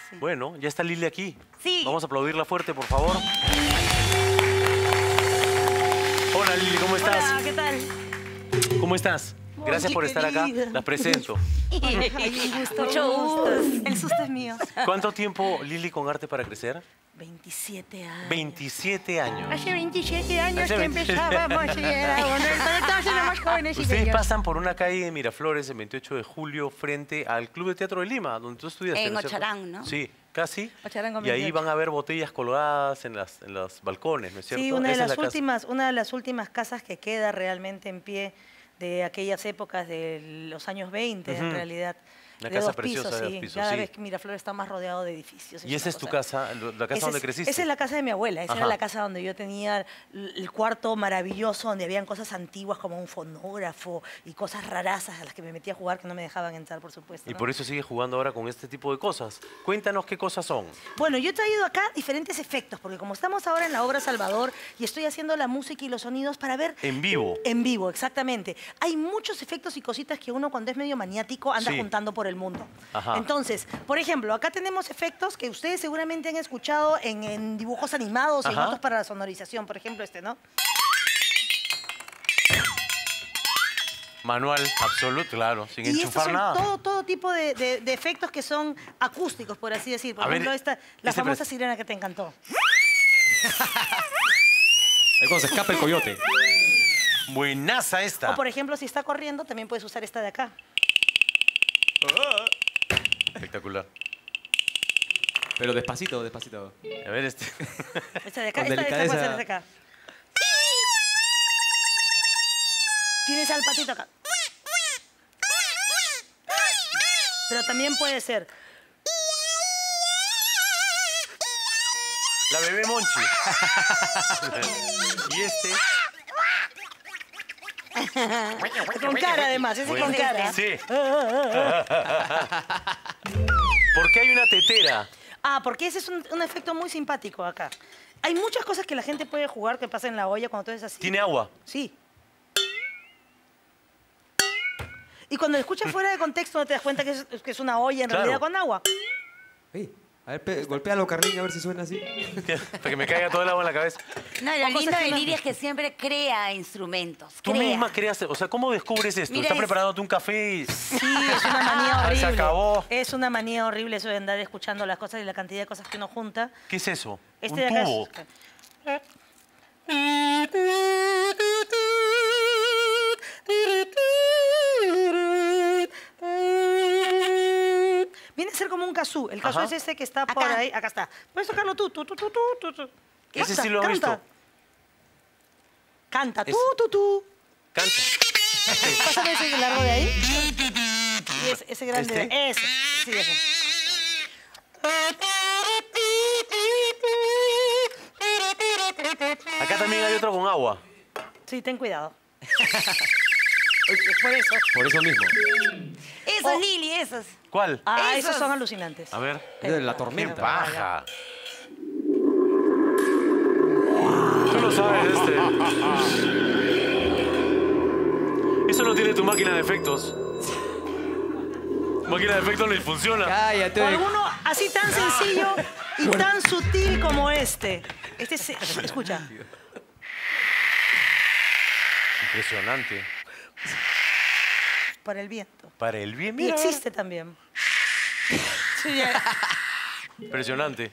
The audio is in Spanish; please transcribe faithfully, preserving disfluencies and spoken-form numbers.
Sí. Bueno, ya está Lili aquí. Sí. Vamos a aplaudirla fuerte, por favor. Hola, Lili, ¿cómo estás? Hola, ¿qué tal? ¿Cómo estás? Gracias Ay, por estar acá. querida. Las presento. Ay, un gusto, Mucho gusto. El susto es mío. ¿Cuánto tiempo, Lili, con Arte para Crecer? veintisiete años. veintisiete años. Hace veintisiete años Hace que veinte- empezábamos y era bueno, todos éramos jóvenes y Ustedes bellos. pasan por una calle de Miraflores el veintiocho de julio frente al Club de Teatro de Lima, donde tú estudiaste. En ¿no es cierto? Ocharán, ¿no? Sí, casi. Ocharán con Y ahí veintiocho. van a ver botellas colgadas en, las, en los balcones, ¿no es cierto? Sí, una de, Esa es las la casa. últimas, una de las últimas casas que queda realmente en pie de aquellas épocas de los años veinte, en Ujú. realidad. Una de casa dos preciosa pisos, de sí. dos pisos, Cada sí. vez que Miraflores está más rodeado de edificios. ¿Y una esa es tu cosa. casa, la casa Esa donde es- creciste? Esa es la casa de mi abuela. Esa Ajá. era la casa donde yo tenía l- el cuarto maravilloso, donde habían cosas antiguas como un fonógrafo y cosas rarazas a las que me metía a jugar que no me dejaban entrar, por supuesto. Y ¿no? por eso sigues jugando ahora con este tipo de cosas. Cuéntanos qué cosas son. Bueno, yo he traído acá diferentes efectos, porque como estamos ahora en la obra Salvador y estoy haciendo la música y los sonidos para ver... En vivo. En vivo, exactamente. Hay muchos efectos y cositas que uno cuando es medio maniático anda Sí. juntando por el mundo. Ajá. Entonces, por ejemplo, acá tenemos efectos que ustedes seguramente han escuchado en, en dibujos animados y en Ajá. otros para la sonorización. Por ejemplo, este, ¿no? Manual, absoluto, claro, sin Y estos enchufar son nada. todo, todo tipo de, de- de efectos que son acústicos, por así decir. Por A ver, ejemplo, esta, la este famosa pres- sirena que te encantó. Ahí cuando se escapa el coyote. Buenaza esta. O, por ejemplo, si está corriendo, también puedes usar esta de acá. Espectacular. Pero despacito, despacito. A ver este. Esta de acá, Con esta, esta puede delicadeza. ser de acá. Tienes al patito acá. Pero también puede ser. La bebé Monchi. Y este. Con cara, además, ese Bueno, con cara. Sí. ¿Por qué hay una tetera? Ah, porque ese es un, un efecto muy simpático acá. Hay muchas cosas que la gente puede jugar que pasa en la olla cuando tú eres así. ¿Tiene agua? Sí. Y cuando lo escuchas fuera de contexto no te das cuenta que es, que es una olla en Claro. realidad con agua. Ey, a ver, pe- golpéalo, Carlín, a ver si suena así. Para que me caiga todo el agua en la cabeza. No, lo O lindo cosas que de no- Lidia es que siempre crea instrumentos. Tú crea. misma creas, o sea, ¿cómo descubres esto? Mira, Está es- preparándote un café y... Sí, es una manía horrible. Se acabó. Es una manía horrible eso de andar escuchando las cosas y la cantidad de cosas que uno junta. ¿Qué es eso? Este un de acá tubo. es... Viene a ser como un kazoo. El kazoo Ajá. es este que está por Acá. ahí. Acá está. Puedes tocarlo tú. tú, tú, tú, tú, tú, tú. Ese Canta, sí lo has canta. visto. Canta. Tú, Es- tú, tú. Canta. Pásame ese largo de ahí. Y ese, ese grande. ¿Este? Ese. Sí, ese. Acá también hay otro con agua. Sí, ten cuidado. Por eso. Por eso mismo. Esos, Oh. Lili, esos. ¿Cuál? Ah, esos Esos. son alucinantes. A ver. Es de la ¡Qué tormenta. paja! Tú lo sabes, este. Eso no tiene tu máquina de efectos. Máquina de efectos no funciona. Cállate. O alguno así tan sencillo y tan sutil como este. Este es, escucha. Impresionante. Para el viento. Para el bien, Y mira. existe también. Sí, ya. Impresionante.